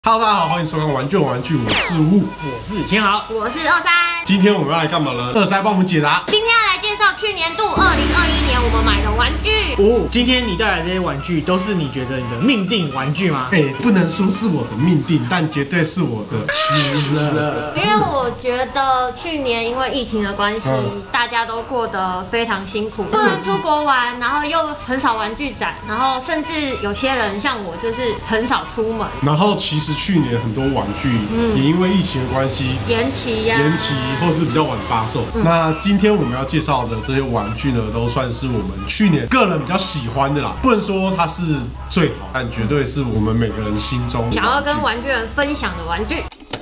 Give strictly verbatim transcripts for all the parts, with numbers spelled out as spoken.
Hello， 大家好，欢迎收看《玩具玩具》，我是雾， 我是千豪， 我是二三。 今天我们要来干嘛呢？二三帮我们解答。 今天要来介绍去年度二零二一年我们买的玩具。 哦，今天你带来这些玩具都是你觉得你的命定玩具吗？ 哎、欸，不能说是我的命定，但绝对是我的取乐。 因为我觉得去年因为疫情的关系，嗯、大家都过得非常辛苦，不能出国玩，然后又很少玩具展，然后甚至有些人像我就是很少出门。 然后其实去年很多玩具也因为疫情的关系延期呀、 延期或是比较晚发售。嗯、那今天我们要介绍的这些玩具呢，都算是我们去年个人比较喜欢的啦，不能说它是最好，但绝对是我们每个人心中想要跟玩具人分享的玩具。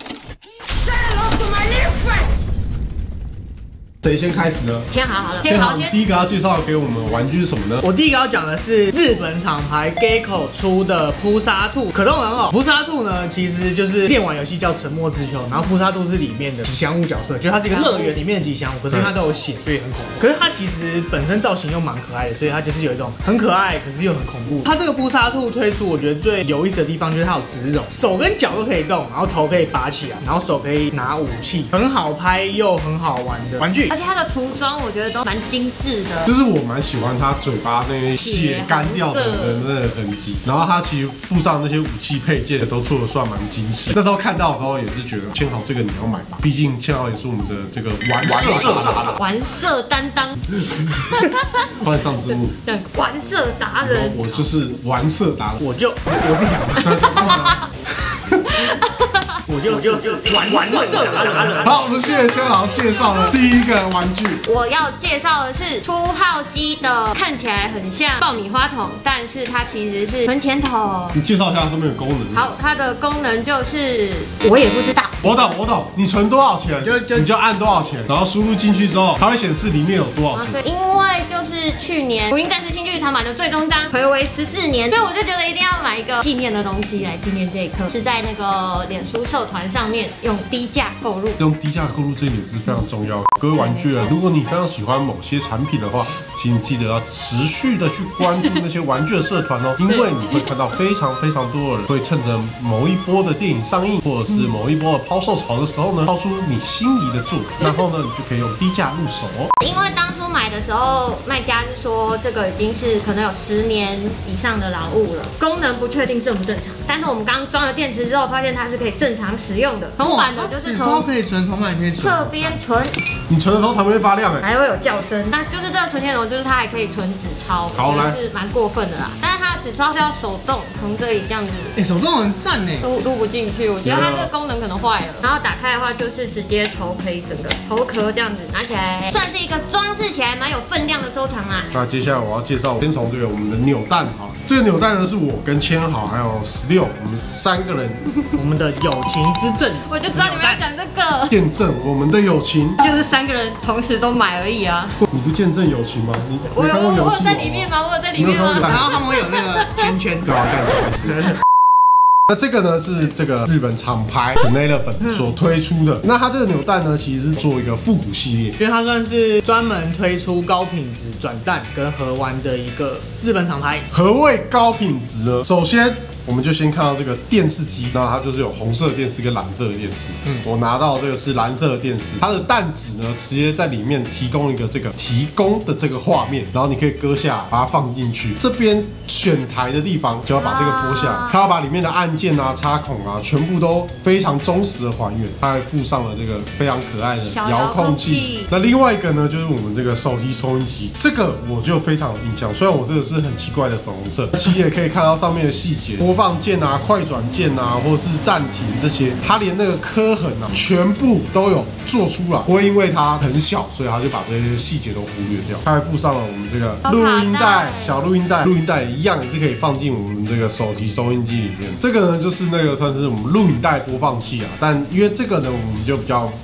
谁先开始呢？ 先好好了， 先好。你第一个要介绍给我们的玩具是什么呢？ 我第一个要讲的是日本厂牌 Gecko 出的扑杀兔可动人偶。扑杀兔呢，其实就是电玩游戏叫《沉默之丘》，然后扑杀兔是里面的吉祥物角色，就它是一个乐园里面的吉祥物，可是它都有血，所以很恐怖。可是它其实本身造型又蛮可爱的，所以它就是有一种很可爱，可是又很恐怖。它这个扑杀兔推出，我觉得最有意思的地方就是它有植绒，手跟脚都可以动，然后头可以拔起来，然后手可以拿武器，很好拍又很好玩的玩具。 而且它的涂装我觉得都蛮精致的， 就是我蛮喜欢它嘴巴那些血干掉的那个痕迹，然后它其实附上那些武器配件都做的算蛮精细。那时候看到的时候也是觉得，千豪这个你要买吧，毕竟千豪也是我们的这个玩色达人， 玩色担当。 换上字幕， 玩色达人， 我就是玩色达人， 我就我自己讲。我就就是玩玩色达人。 好，我们谢谢千豪介绍的第一个玩具。 我要介绍的是初号机的，看起来很像爆米花桶，但是它其实是存钱筒。 你介绍一下它上面的功能。 好，它的功能就是我也不知道。 我懂，我懂。你存多少钱，就就你就按多少钱，然后输入进去之后，它会显示里面有多少钱。 因为就是去年《福音战士新剧场版》的最终章睽违十四年，所以我就觉得一定要买一个纪念的东西来纪念这一刻。是在那个脸书社团上面用低价购入， 用低价购入这一点是非常重要的。各位玩具人，如果你非常喜欢某些产品的话，请你记得要持续的去关注那些玩具的社团哦，因为你会看到非常非常多的人会趁着某一波的电影上映，或者是某一波的抛售潮的时候呢，抛出你心仪的作品，然后呢，你就可以用低价入手哦。 因为当初买的时候，卖家是说这个已经是可能有十年以上的老物了，功能不确定正不正常。但是我们刚装了电池之后，发现它是可以正常使用的。铜板的就是从可以存，铜板可以存， 侧边存。 你存的时候才会发亮哎， 还会有叫声。那就是这个存钱筒，就是它还可以存纸钞， 好来是蛮过分的啦。但是它的纸钞是要手动从这里这样子， 哎，手动很赞呢， 录录不进去。我觉得它这个功能可能坏了。然后打开的话，就是直接头可以整个头壳这样子拿起来，算是一个装饰起来蛮有分量的收藏啊。 那接下来我要介绍，先从这个我们的扭蛋好，这个扭蛋呢是我跟千豪还有十六，我们三个人， 我们的友情之证。 我就知道你们要讲这个， 见证我们的友情， 就是三个人同时都买而已啊。 你不见证友情吗？你我有我有在里面吗？我有在里面吗？ 然后他们有那个圈圈， 对啊，干这回事。那这个呢是这个日本厂牌 Elephant 所推出的。那它这个扭蛋呢，其实是做一个复古系列， 因为它算是专门推出高品质转蛋跟盒玩的一个日本厂牌。 何谓高品质呢？首先，我们就先看到这个电视机，那它就是有红色的电视跟蓝色的电视。嗯，我拿到这个是蓝色的电视，它的蛋纸呢直接在里面提供一个这个提供的这个画面，然后你可以割下来把它放进去。这边选台的地方就要把这个剥下来，它要把里面的按键啊、插孔啊，全部都非常忠实的还原。它还附上了这个非常可爱的遥控器。那另外一个呢，就是我们这个手提收音机，这个我就非常有印象。虽然我这个是很奇怪的粉红色，其实也可以看到上面的细节。播放键啊、快转键啊，或是暂停这些，它连那个刻痕啊，全部都有做出来，不会因为它很小，所以它就把这些细节都忽略掉。它还附上了我们这个录音带、小录音带，录音带一样也是可以放进我们这个手提收音机里面。这个呢，就是那个算是我们录影带播放器啊，但因为这个呢，我们就比较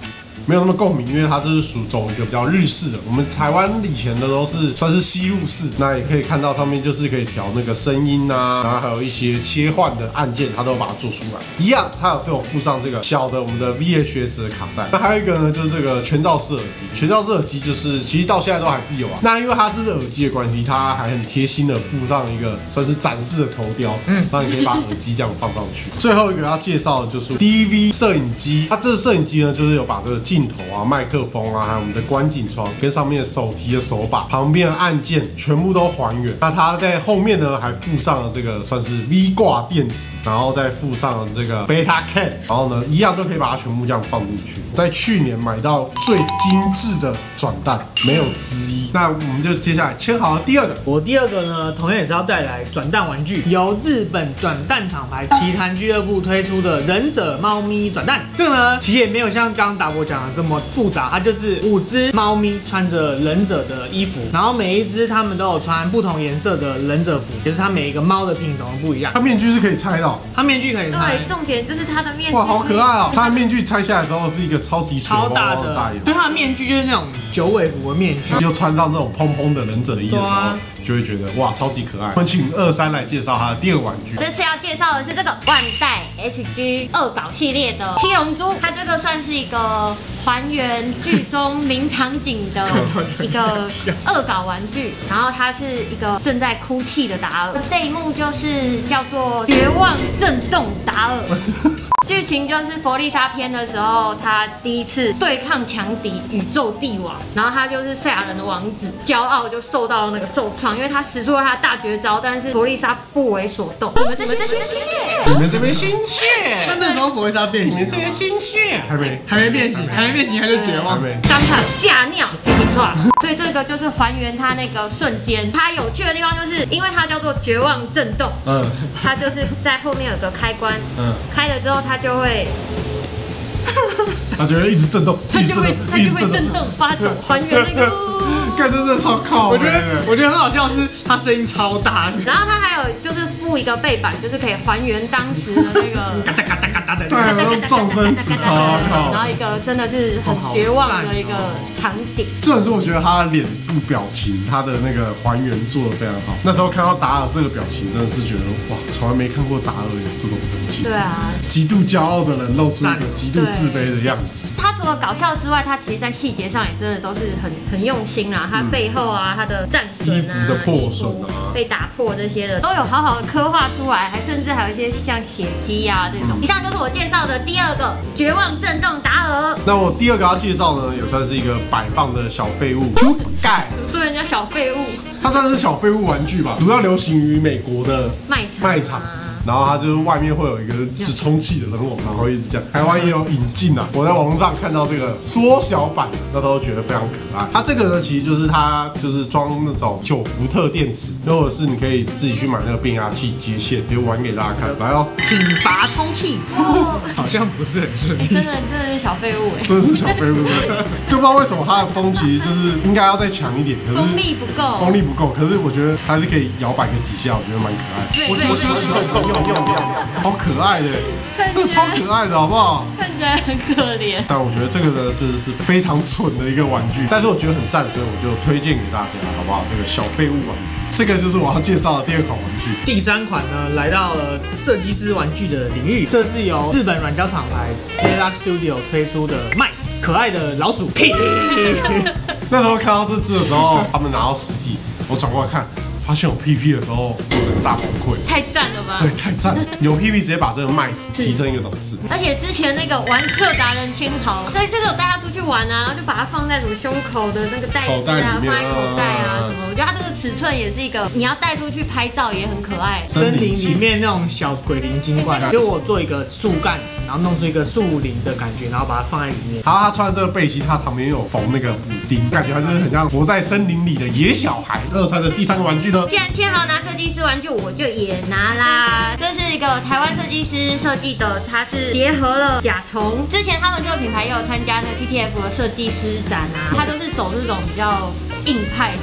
没有那么共鸣，因为它这是属走一个比较日式的。我们台湾以前的都是算是吸入式，那也可以看到上面就是可以调那个声音啊，然后还有一些切换的按键，它都把它做出来。一样，它有是有附上这个小的我们的 V H S 的卡带。那还有一个呢，就是这个全罩式耳机。全罩式耳机就是其实到现在都还是有啊。那因为它这是耳机的关系，它还很贴心的附上一个算是展示的头雕，嗯，那你可以把耳机这样放上去。最后一个要介绍的就是 D V 摄影机，它这个摄影机呢，就是有把这个镜头啊、麦克风啊，还有我们的观景窗跟上面的手提的手把、旁边的按键全部都还原。那它在后面呢还附上了这个算是 V 挂电池，然后再附上了这个 Beta Can， 然后呢一样都可以把它全部这样放进去。在去年买到最精致的转蛋，没有之一。那我们就接下来签好了第二个。 我第二个呢，同样也是要带来转蛋玩具，由日本转蛋厂牌奇谭俱乐部推出的忍者猫咪转蛋。这个呢，其实也没有像刚刚达博讲的这么复杂，它就是五只猫咪穿着忍者的衣服，然后每一只它们都有穿不同颜色的忍者服，就是它每一个猫的品种都不一样。 它面具是可以拆的、哦， 它面具可以拆。 对，重点就是它的面具。 哇，好可爱哦！它的面具拆下来之后是一个超级超大的， 大眼， 就它的面具就是那种九尾狐的面具， 又穿上这种蓬蓬的忍者衣的时候，就会觉得哇，超级可爱。我们请二三来介绍它的第二个玩具。 这次要介绍的是这个万代 H G 恶搞系列的七龙珠，它这个算是一个还原剧中名场景的一个恶搞玩具，然后它是一个正在哭泣的达尔，这一幕就是叫做绝望震动达尔。剧情就是佛利萨篇的时候，他第一次对抗强敌宇宙帝王，然后他就是赛亚人的王子，骄傲就受到那个受创，因为他使出了他的大绝招，但是佛利萨不为所动。你们这些心血， 你们这边心血， 那那时候佛利萨变形， 你们这些心血还没还没变形，还没变形他就绝望， 当场吓尿，没错。所以这个就是还原他那个瞬间。它有趣的地方就是因为它叫做绝望震动，嗯，它就是在后面有个开关，嗯，开了之后它就会。 它就会一直震动， 它就会它就会震动发抖，还原那个。 干真的超靠！ 我觉得我觉得很好笑，是它声音超大。 然后它还有就是附一个背板，就是可以还原当时的那个嘎哒嘎哒嘎哒的， 对，撞声词超靠。 然后一个真的是很绝望的一个场景。 这种是我觉得他的脸部表情，他的那个还原做的非常好。那时候看到达尔这个表情，真的是觉得哇，从来没看过达尔有这种表情。 对啊， 极度骄傲的人露出一个极度自卑的样子。 他除了搞笑之外，他其实在细节上也真的都是很很用心啦。他背后啊，他的战损啊， 衣服的破损啊， 被打破这些的，都有好好的刻画出来，还甚至还有一些像血迹啊这种。以上就是我介绍的第二个绝望震动达尔。 那我第二个要介绍呢，也算是一个摆放的小废物 ，Q 盖。 说人家小废物， 它算是小废物玩具吧，主要流行于美国的卖场。 卖场。然后它就是外面会有一个是充气的人偶，然后一直这样。台湾也有引进啊，我在网络上看到这个缩小版，那时候觉得非常可爱。它这个呢，其实就是它就是装那种九伏特电池，或者是你可以自己去买那个变压器接线，就玩给大家看。来哦， 挺拔充气，好像不是很顺利。 真的真的是小废物哎， 真的是小废物，就不知道为什么它的风其实就是应该要再强一点，可是风力不够， 风力不够。可是我觉得还是可以摇摆个几下，我觉得蛮可爱。我我喜欢这种。好可爱的，这个超可爱的，好不好？ 看起来很可怜。 但我觉得这个呢，真的是非常蠢的一个玩具，但是我觉得很赞，所以我就推荐给大家，好不好？这个小废物玩具，这个就是我要介绍的第二款玩具。 第三款呢，来到了设计师玩具的领域，这是由日本软胶厂牌 Deluxe Studio 推出的 Mice 可爱的老鼠。 那时候看到这只的时候，他们拿到实体，我转过来看。发现有 P P 的时候，我整个大崩溃。 太赞了吧？ 对，太赞！有 P P 直接把这个麦斯提升一个档次。 而且之前那个玩色达人千豪，所以这个我带他出去玩啊，然后就把它放在什么胸口的那个袋子啊，放在口袋啊什么。我觉得它这个尺寸也是一个，你要带出去拍照也很可爱。 森林里面那种小鬼灵精怪，就我做一个树干，然后弄出一个树林的感觉，然后把它放在里面。 好，他穿的这个背心，他旁边有缝那个补丁，感觉他就是很像活在森林里的野小孩。二三的第三个玩具呢？ 既然千豪拿设计师玩具，我就也拿啦。这是一个台湾设计师设计的，它是结合了甲虫。之前他们这个品牌也有参加那个 T T F 的设计师展啊，它都是走这种比较硬派的。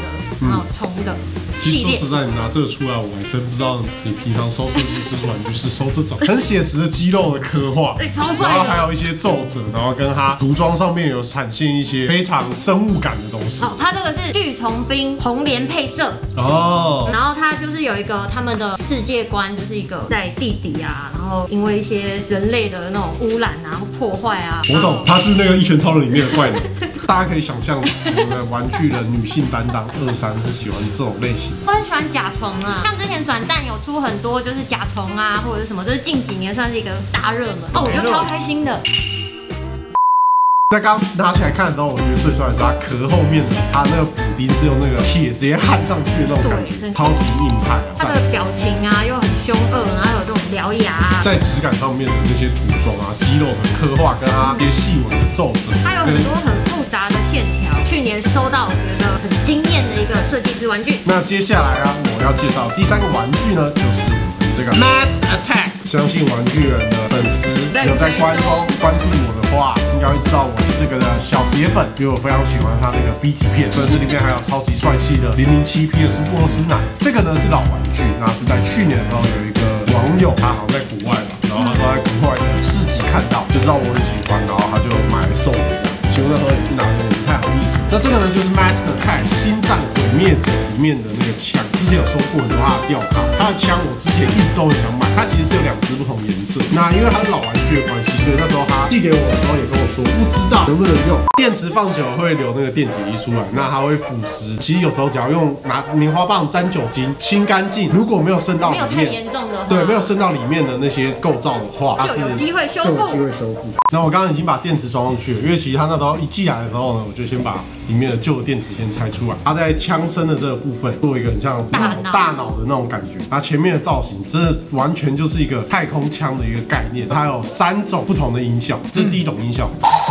然后虫的其实系列。 说实在，你拿这个出来，我还真不知道你平常收设计师玩具是收这种很写实的肌肉的刻画， 对，超帅的。 然后还有一些皱褶，然后跟它涂装上面有展现一些非常生物感的东西。 哦，它这个是巨虫兵红莲配色哦， 然后它就是有一个他们的世界观，就是一个在地底啊，然后因为一些人类的那种污染啊或破坏啊。 我懂，他是那个《一拳超人》里面的怪人。大家可以想象，我们的玩具的女性担当二三是喜欢这种类型。 我很喜欢甲虫啊，像之前转蛋有出很多就是甲虫啊，或者是什么，就是近几年算是一个大热门。哦，我就超开心的。 那刚拿起来看的时候，我觉得最帅的是它壳后面的，它那个补丁是用那个铁直接焊上去的那种感觉，超级硬派啊！ 它的表情啊又很凶恶，然后有这种獠牙、啊， 在质感上面的那些涂装啊、肌肉的刻画跟它一些细纹的皱褶， 它有很多很复杂的线条。去年收到我觉得很惊艳的一个设计师玩具。 那接下来啊，我要介绍第三个玩具呢，就是我们这个 Mass Attack。相信玩具人的粉丝有在关注关注我的话，应该会知道我是这个的小铁粉，因为我非常喜欢它那个 B 级片，所以这里面还有超级帅气的零零七 P 的苏波罗斯奶。这个呢是老玩具，那是在去年的时候有一个网友，他好像在国外吧，然后他说在国外的市集看到，就知道我很喜欢，然后他就买来送我。其实那时候也是拿的不太好意思。那这个呢，就是 Master Attack 星战毁灭者里面的那个枪，之前有收过很多它的吊卡。它的枪我之前一直都很想买，它其实是有两支不同颜色。那因为它是老玩具的关系，所以那时候他寄给我的时候也跟我说，不知道能不能用。电池放久会流那个电解液出来，那它会腐蚀。其实有时候只要用拿棉花棒沾酒精清干净，如果没有渗到里面， 没有太严重的话， 对，没有渗到里面的那些构造的话， 就有机会修复， 就有机会修复。那我刚刚已经把电池装上去了，因为其实它那时候一寄来的时候呢，我就先把里面的旧的电池先拆出来。它在枪身的这个部分做一个很像大脑大脑的那种感觉，它前面的造型真的完全就是一个太空枪的一个概念。它有三种不同的音效，这是第一种音效，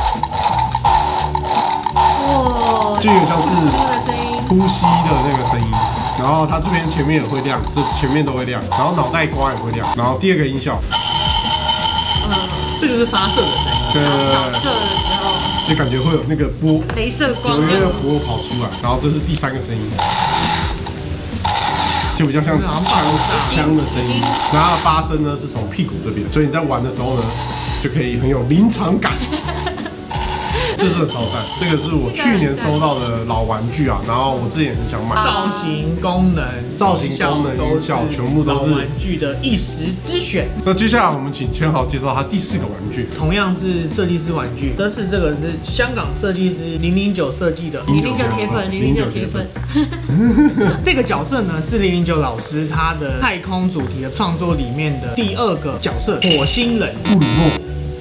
哇，就有点像是呼吸的那个声音。然后它这边前面也会亮，这前面都会亮，然后脑袋瓜也会亮。然后第二个音效， 这就是发射的声音。 对对对， 扫射的时候就感觉会有那个波， 雷射光， 有那个波跑出来。然后这是第三个声音，就比较像枪枪的声音。然后它的发声呢是从屁股这边，所以你在玩的时候呢，就可以很有临场感。这真的超赞，这个是我去年收到的老玩具啊，然后我之前也很想买。 造型、功能、 造型、功能、音效，全部都是老玩具的一时之选。 那接下来我们请千豪介绍他第四个玩具， 同样是设计师玩具，这是这个是香港设计师零零九设计的。 零零九铁粉，零零九铁粉。 这个角色呢是零零九老师他的太空主题的创作里面的第二个角色，火星人布鲁诺。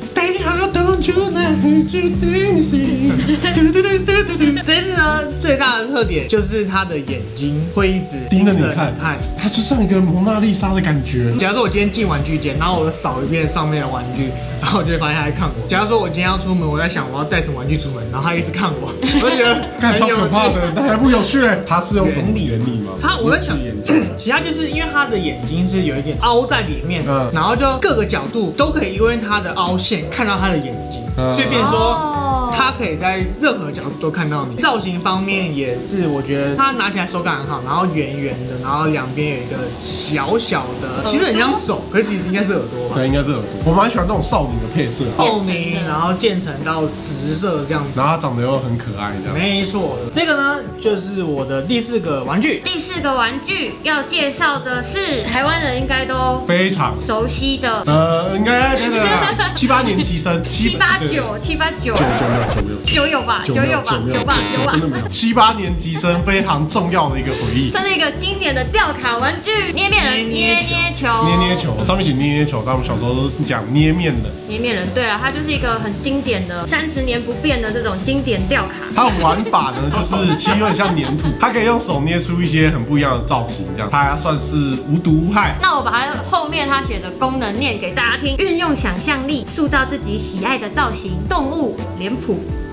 这次呢，最大的特点就是他的眼睛会一直盯着你看， 看，它就像一个蒙娜丽莎的感觉。 假如说我今天进玩具间，然后我扫一遍上面的玩具，然后我就会发现他在看我。假如说我今天要出门，我在想我要带什么玩具出门，然后他一直看我，我就觉得看超可怕的，但还不有趣嘞。它是用什么原理吗？ 他我在想，其实他就是因为他的眼睛是有一点凹在里面， 嗯， 然后就各个角度都可以因为他的凹陷看到他的眼睛，所以变成说。它可以在任何角度都看到你。造型方面也是，我觉得它拿起来手感很好，然后圆圆的，然后两边有一个小小的，其实很像手，可是其实应该是耳朵吧？ 对，应该是耳朵。我蛮喜欢这种少女的配色， 透明，然后渐层到实色这样子， 然后它长得又很可爱，这样。 没错，这个呢就是我的第四个玩具。 第四个玩具要介绍的是台湾人应该都非常熟悉的， 呃，应该真的七八年级生， 七八九，七八九， 九九没有九没有九有吧，九有吧，有吧，有吧， 真的没有。七八年级生非常重要的一个回忆， 这是一个经典的吊卡玩具，捏面人，捏捏球， 捏捏球，上面写捏捏球，但我们小时候都是讲捏面人。 捏面人，对啊，它就是一个很经典的三十年不变的这种经典吊卡。 它的玩法呢，就是其实有点像粘土，它可以用手捏出一些很不一样的造型，这样它算是无毒无害。 那我把它后面它写的功能念给大家听：运用想象力，塑造自己喜爱的造型，动物脸谱。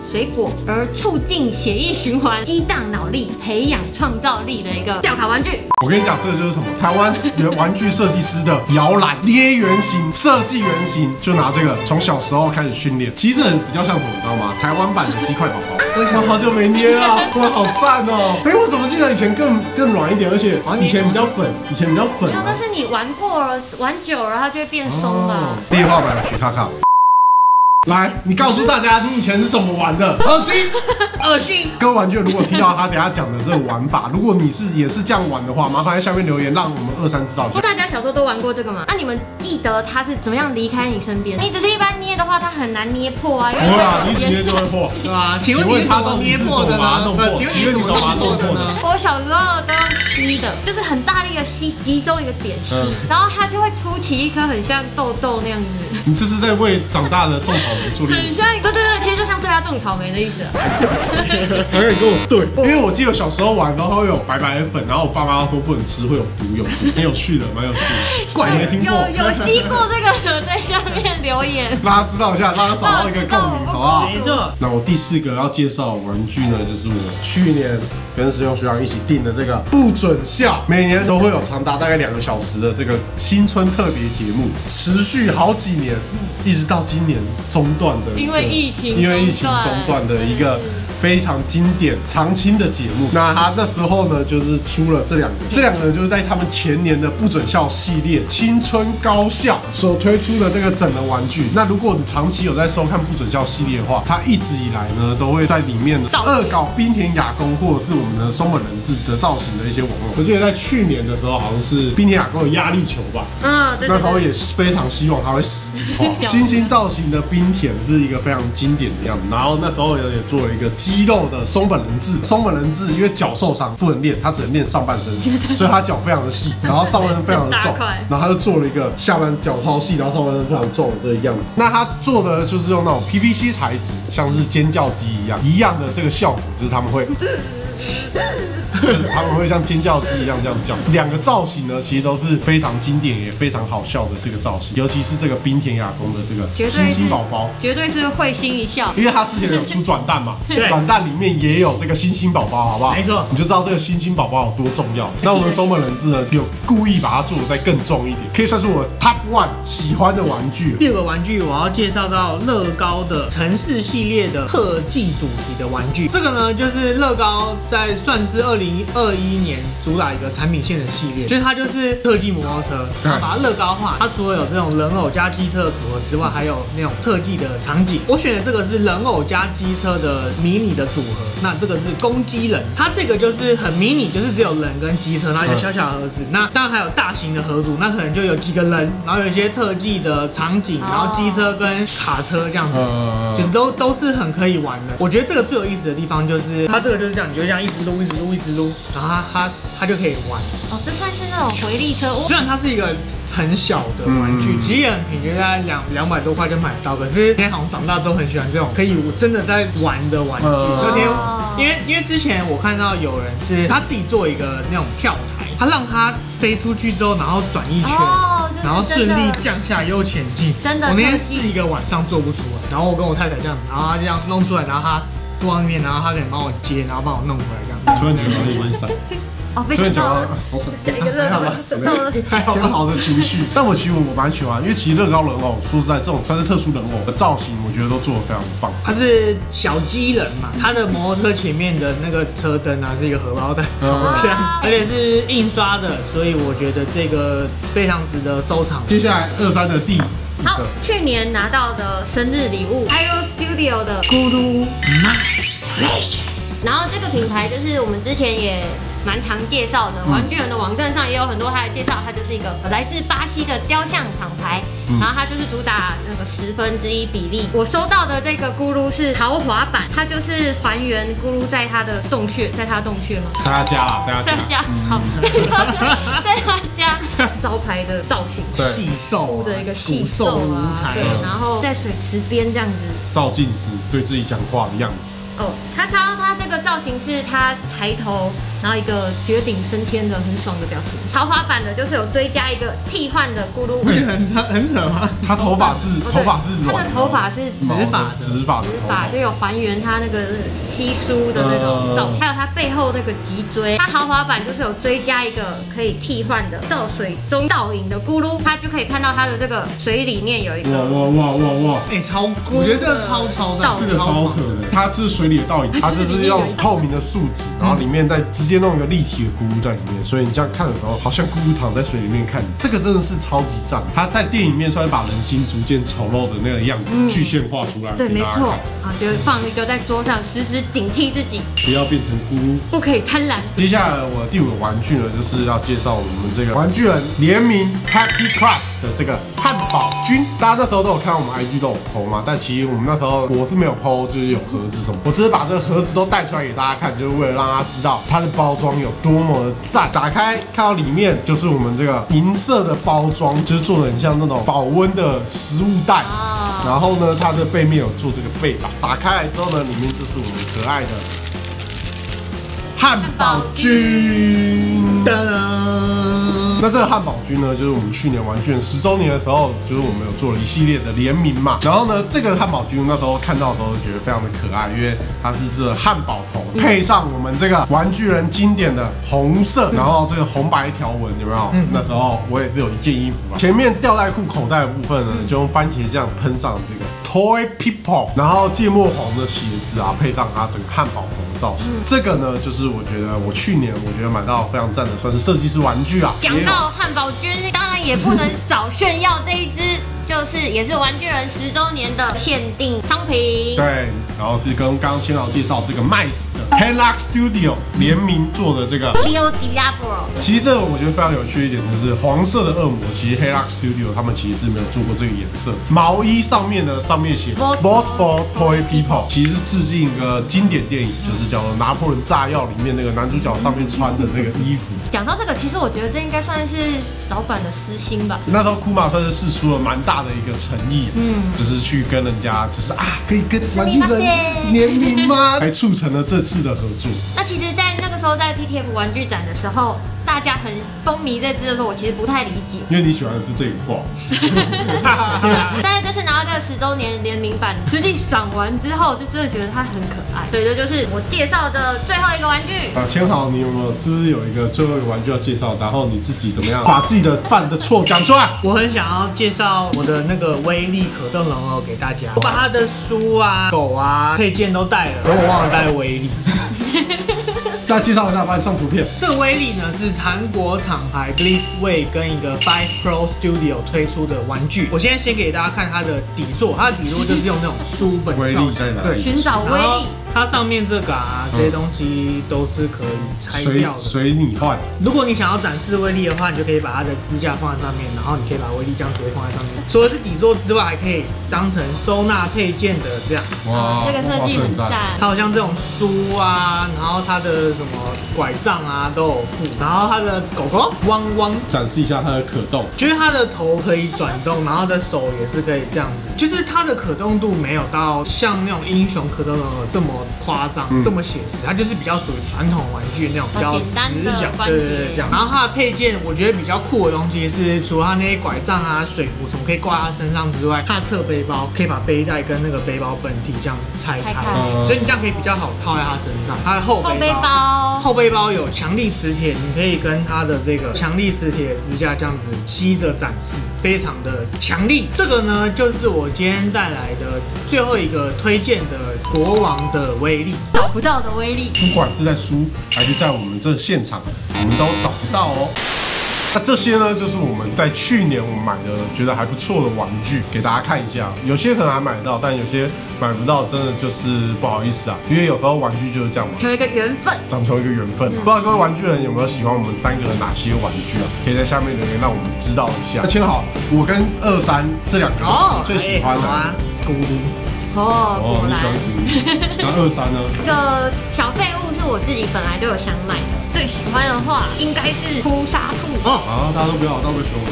水果，而促进血液循环、激荡脑力、培养创造力的一个吊卡玩具。 我跟你讲，这个就是什么？台湾玩具设计师的摇篮捏原型、设计原型，就拿这个从小时候开始训练。其实这比较像什么，你知道吗？台湾版的鸡块宝宝。我好久没捏了，哇，好赞哦！哎，我怎么记得以前更更软一点，而且以前比较粉，以前比较粉。 但是你玩过了，玩久了它就会变松了。 劣化版的曲卡卡。来，你告诉大家你以前是怎么玩的？恶心， 恶心！ 各位玩具如果听到他等下讲的这个玩法，如果你是也是这样玩的话，麻烦在下面留言，让我们二三知道。 大家小时候都玩过这个吗？那你们记得它是怎么样离开你身边？你只是一般捏的话，它很难捏破啊。 不会啊，你一直捏就会破， 对吧？请问你是怎么捏破的呢？请问你怎么捏破的呢？ 我小时候都用吸的，就是很大力的吸，集中一个点吸，然后它就会凸起一颗很像豆豆那样子。 你这是在为长大的种草莓做练习。 很像，对对对，其实就像对他种草莓的意思。 好像你跟我对，因为我记得小时候玩，然后会有白白的粉，然后我爸妈说不能吃，会有毒，有毒，很有趣的，蛮有趣的。怪没听过？ 有有吸过这个的，在下面留言， 让他知道一下，让他找到一个共鸣，好不好？ 没错。 那我第四个要介绍玩具呢，就是我去年跟实用学长一起订的这个不准笑，每年都会有长达大概两个小时的这个新春特别节目，持续好几年，一直到今年中断的， 因为疫情， 因为疫情中断的一个非常经典常青的节目。那他那时候呢，就是出了这两个，这两个就是在他们前年的不准笑系列青春高校所推出的这个整人玩具。那如果你长期有在收看不准笑系列的话，它一直以来呢都会在里面恶搞滨田雅宫或者是我们的松本人志的造型的一些网络。我记得在去年的时候，好像是滨田雅宫的压力球吧， 嗯，对， 那时候也非常希望它会实体化。新兴造型的滨田是一个非常经典的样子，然后那时候也做了一个肌肉的松本人志。松本人志因为脚受伤不能练，他只能练上半身，所以他脚非常的细，然后上半身非常的重，然后他就做了一个下半脚超细，然后上半身非常重的这个样子。那他做的就是用那种 P V C 材质，像是尖叫鸡一样一样的这个效果，就是他们会。他们会像尖叫鸡一样这样叫。两个造型呢，其实都是非常经典也非常好笑的这个造型，尤其是这个滨田雅宫的这个星星宝宝， 绝对是会心一笑。 因为他之前有出转蛋嘛，转蛋里面也有这个星星宝宝，好不好？ 没错， 你就知道这个星星宝宝有多重要。那我们松本人志呢，有故意把它做的再更重一点，可以算是我 top one 喜欢的玩具。 第二个玩具我要介绍到乐高的城市系列的特技主题的玩具，这个呢就是乐高在算是二零二一年主打一个产品线的系列，就是它就是特技摩托车，然后把它乐高化。它除了有这种人偶加机车的组合之外，还有那种特技的场景。我选的这个是人偶加机车的迷你的组合，那这个是公鸡人，它这个就是很迷你，就是只有人跟机车，然后一个小小的盒子。那当然还有大型的合组，那可能就有几个人，然后有一些特技的场景，然后机车跟卡车这样子，就是都都是很可以玩的。我觉得这个最有意思的地方就是它这个就是这样，你就这样一直撸一直撸一直撸，然后它它它就可以玩。 哦，这算是那种回力车。 虽然它是一个很小的玩具，其实也很便宜，大概两两百多块就买到。可是现在好像长大之后很喜欢这种可以真的在玩的玩具。那天因为因为之前我看到有人是他自己做一个那种跳台，他让它飞出去之后，然后转一圈，然后顺利降下又前进。 真的， 我那天试一个晚上做不出来，然后我跟我太太这样，然后他这样弄出来，然后他坐在那边，然后他可以帮我接，然后帮我弄回来这样。 突然觉得有点闪。 哦，被闪到了， 好闪， 讲一个乐高闪到了， 偏好的情绪。但我其实我蛮喜欢，因为其实乐高人偶，说实在，这种算是特殊人偶的造型，我觉得都做得非常棒。 它是小机人嘛，它的摩托车前面的那个车灯啊，是一个荷包蛋，超漂亮，而且是印刷的，所以我觉得这个非常值得收藏。 接下来二三的第好，去年拿到的生日礼物 ，Aero Studio 的咕噜 My Precious， 然后这个品牌就是我们之前也蛮常介绍的，玩具人的网站上也有很多它的介绍，它就是一个来自巴西的雕像厂牌，然后它就是主打那个十分之一比例。我收到的这个咕噜是豪华版，它就是还原咕噜在它的洞穴，在它的洞穴吗？ 在他家啦，在他家， 在他家，好，在他家招牌的造型， 细瘦的一个细瘦啊，对，然后在水池边这样子照镜子对自己讲话的样子。 哦，他他他这个造型是他抬头，然后一个绝顶升天的很爽的表情。豪华版的就是有追加一个替换的咕噜， 不是很扯很扯吗？ 他头发是头发是他的头发是直发的， 直发的头发， 就有还原他那个稀疏的那种造型，还有他背后那个脊椎。他豪华版就是有追加一个可以替换的造水中倒影的咕噜，他就可以看到他的这个水里面有一个哇哇哇哇哇！ 哎，超，我觉得这个超超赞， 这个超扯的。它这是水里的倒影，它就是用透明的树脂，然后里面再直接弄一个立体的咕噜在里面，所以你这样看的时候，好像咕噜躺在水里面看。这个真的是超级赞，它在电影里面算是把人心逐渐丑陋的那个样子具现化出来。 对，没错。好，就放一个在桌上，时时警惕自己， 不要变成咕噜， 不可以贪婪。 接下来我第五个玩具呢，就是要介绍我们这个玩具人联名 Happy Crust 的这个汉堡君。大家那时候都有看到我们 I G 都有 po 嘛，但其实我们那时候我是没有 po， 就是有盒子什么，我只是把这个盒子都带出来给大家看，就是为了让大家知道它的包装有多么的赞。打开看到里面就是我们这个银色的包装，就是做的很像那种保温的食物袋。然后呢，它的背面有做这个背板，打开来之后呢，里面就是我们可爱的汉堡君。噔噔。那这个汉堡君呢，就是我们去年玩具人十周年的时候，就是我们有做了一系列的联名嘛。然后呢，这个汉堡君那时候看到的时候觉得非常的可爱，因为它是这个汉堡头，配上我们这个玩具人经典的红色，然后这个红白条纹，有没有？那时候我也是有一件衣服啊，前面吊带裤口袋的部分呢，就用番茄酱喷上这个 Toy People， 然后芥末黄的鞋子啊，配上它整个汉堡头的造型。这个呢，就是我觉得我去年我觉得买到非常赞的，算是设计师玩具啊。 到汉堡君，当然也不能少炫耀这一支，就是也是玩具人十周年的限定商品。 对，然后是跟刚刚千豪介绍这个 Mice 的 Helix Studio 联名做的这个 Leo Diablo。 其实这个我觉得非常有趣一点，就是黄色的恶魔，其实 Helix Studio 他们其实是没有做过这个颜色。毛衣上面呢，上面写 Vote for Toy People， 其实是致敬一个经典电影，就是叫做《拿破仑炸药》里面那个男主角上面穿的那个衣服。 讲到这个，其实我觉得这应该算是老板的私心吧。 那时候库玛算是释出了蛮大的一个诚意，嗯，就是去跟人家，就是啊，可以跟玩具人联名吗？还促成了这次的合作。 那其实，在那个时候在 T T F 玩具展的时候，大家很风靡这支的时候，我其实不太理解， 因为你喜欢的是这一挂。 但是这次拿到这个十周年联名版，实际赏完之后，就真的觉得它很可爱。对，这就是我介绍的最后一个玩具。 啊，千豪，你有没有是不是有一个最后一个玩具要介绍？然后你自己怎么样把自己的犯的错讲出来？ 我很想要介绍我的那个威力可动人偶给大家，我把他的书啊、狗啊配件都带了，而我忘了带威力。 大家介绍一下，帮你上图片。 这个威力呢是韩国厂牌 Blitzway 跟一个 Five Pro Studio 推出的玩具。我现在先给大家看它的底座，它的底座就是用那种书本威力在哪里？ 寻找威力。 它上面这个啊，这些东西都是可以拆掉的， 随你换。 如果你想要展示威力的话，你就可以把它的支架放在上面，然后你可以把威力这样直接放在上面。除了是底座之外，还可以当成收纳配件的这样。 哇，这个设计很赞。 它好像这种书啊，然后它的什么拐杖啊都有附，然后它的狗狗汪汪， 展示一下它的可动， 就是它的头可以转动，然后它的手也是可以这样子，就是它的可动度没有到像那种英雄可动人偶这么夸张、嗯、这么写实，它就是比较属于传统玩具那种比较直角，对对对这样。然后它的配件我觉得比较酷的东西是，除了它那些拐杖啊、水壶什么可以挂在它身上之外，它的侧背包可以把背带跟那个背包本体这样拆开，所以你这样可以比较好套在它身上。它的后背包，后背包有强力磁铁，你可以跟它的这个强力磁铁支架这样子吸着展示，非常的强力。这个呢，就是我今天带来的最后一个推荐的国王的威力， 找不到的威力， 不管是在书还是在我们这现场，我们都找不到哦。那这些呢，就是我们在去年我们买的觉得还不错的玩具，给大家看一下。有些可能还买得到，但有些买不到，真的就是不好意思啊。因为有时候玩具就是这样嘛， 求一个缘分， 讲求一个缘分、啊。不知道各位玩具人有没有喜欢我们三个人哪些玩具啊？可以在下面留言让我们知道一下。那签好，我跟二三这两个哦， 最喜欢的咕噜。 哦， 哦，你喜欢咕噜。那二三呢？ 这个小废物是我自己本来就有想买的。 最喜欢的话，应该是扑杀兔。 哦， 啊，大家都不要，大家都不要选我。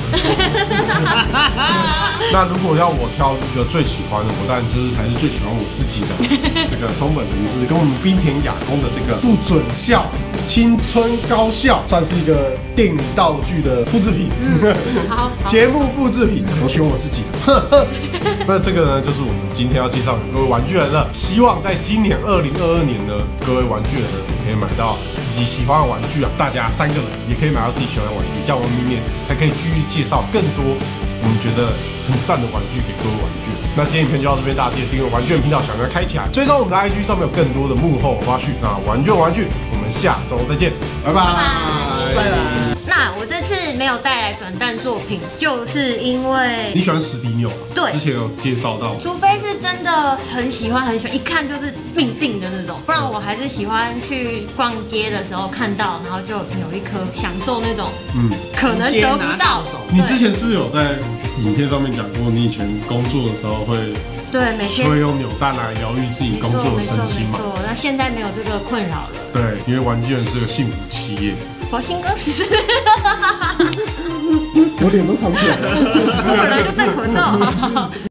那如果要我挑一个最喜欢的，我当然就是还是最喜欢我自己的这个松本零志跟我们滨田雅功的这个不准笑青春高校，算是一个电影道具的复制品， 好， 节目复制品，我喜欢我自己的。那这个呢，就是我们今天要介绍给各位玩具人了。希望在今年二零二二年呢，各位玩具人呢也可以买到自己喜欢的玩具啊。大家三个人也可以买到自己喜欢的玩具，这样我们明年才可以继续介绍更多我们觉得很赞的玩具给各位玩具。那今天影片就到这边，大家记得订阅玩具人频道，小铃铛开起来，追踪我们的 I G 上面有更多的幕后花絮。那玩具人玩具，我们下周再见，拜拜， 拜拜。 那我这次没有带来转蛋作品，就是因为你喜欢史迪纽啊？ 对之前有介绍到。 除非是真的很喜欢很喜欢，一看就是命定的那种，不然我还是喜欢去逛街的时候看到，然后就有一颗享受那种，嗯，可能得不到。 你之前是不是有在影片上面讲过，你以前工作的时候会对每天会用扭蛋来疗愈自己工作的身心嘛？ 没错，那现在没有这个困扰了。 对，因为玩具人是个幸福企业。 佛心哥死， 我脸都藏起来了， 我本来就戴口罩。